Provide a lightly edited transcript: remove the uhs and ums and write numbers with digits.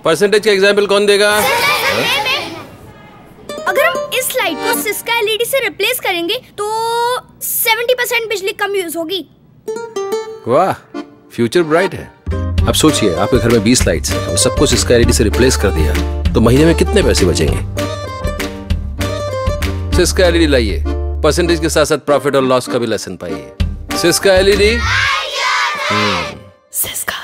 Percentage का example कौन देगा? अगर हम इस लाइट को सिस्का एलईडी से रिप्लेस करेंगे तो 70% बिजली कम यूज होगी। वाह, फ्यूचर ब्राइट है। अब सोचिए, आपके घर में 20 लाइट्स हैं और सबको सिस्का एलईडी से रिप्लेस कर दिया तो महीने में कितने पैसे बचेंगे? सिस्का एलईडी लाइए, परसेंटेज के साथ साथ प्रॉफिट और लॉस का भी लेसन पाइए। Syska LED. सिस्का